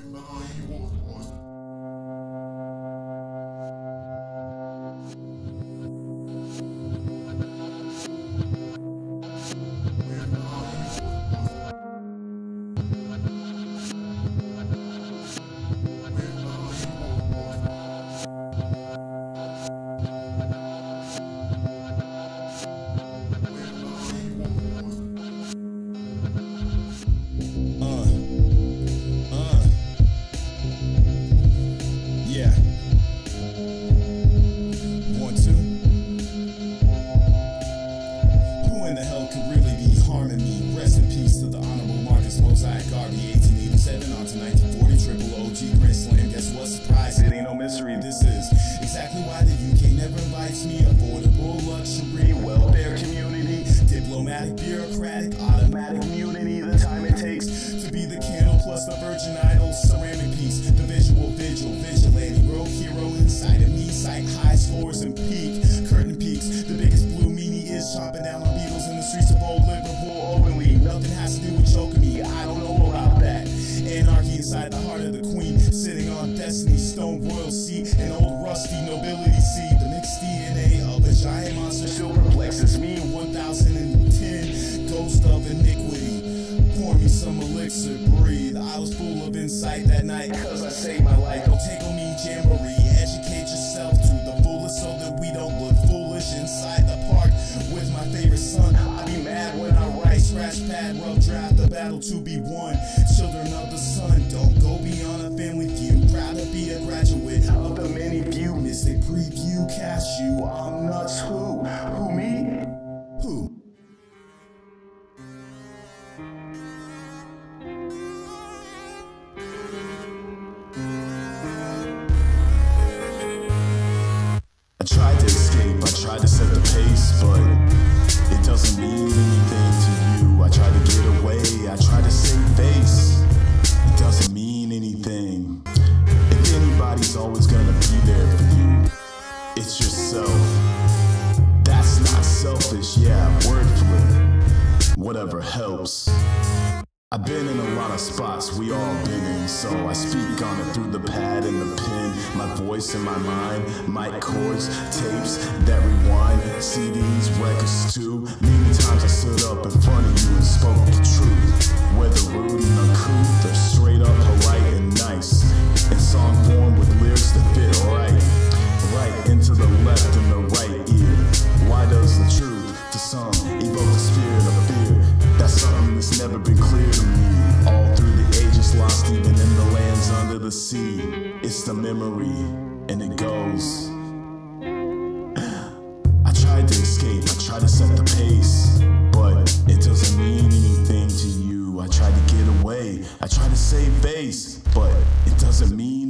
Mosiah, Garvey, 1887 on to 1940, triple OG, Grand Slam. Guess what? Surprise, it ain't no mystery. This is exactly why the UK never invites me. Affordable luxury, welfare community, diplomatic, bureaucratic, automatic immunity. The time it takes to be the candle plus the virgin idol, ceramic piece, the visual vigil, vigilante, rogue hero inside of me. Sight high scores and peak, curtain peaks. The biggest blue meanie is chomping down on beatles in the streets of old Liverpool openly. Nothing has to do with choking me, I don't know about that. Anarchy inside the heart of the queen, sitting on destiny's stone royal seat, an old rusty nobility seed. The mixed DNA of a giant monster still perplexes me. 1010, ghost of iniquity. Pour me some elixir, breathe. I was full of insight that night, cause I saved my life. Don't take on me, jamboree. Educate yourself to the fullest so that we don't look foolish inside the park with my favorite son. I'll be mad when I write, scratch pad, rough draft, the battle to be won. Children of the sun, don't go beyond a family feud. Proud to be a graduate of the many view. Mystic preview, cashew, I'm nuts. Who? Who, me? Who? I tried to escape, I tried to set the pace, but it doesn't mean anything to you. I tried to get away, I tried to save face. It doesn't mean anything. If anybody's always gonna be there for you, it's yourself. That's not selfish, yeah, word flip. Whatever helps. I've been in a lot of spots, we all been in, so I speak on it through the pad and the pen. My voice in my mind, mic cords, tapes that rewind, CDs, records too. Many times I stood up in front of you and spoke the truth. Whether rude and uncouth or straight up polite and nice, in song form with lyrics that fit right. Right into the left and the right ear. Why does the truth to some evoke the spirit of fear? That's something that's never been clear to me. All through the ages, lost even in the lands under the sea. It's the memory, and it goes. I tried to escape, I tried to set the pace, but it doesn't mean anything to you. I tried to get away, I tried to save face, but it doesn't mean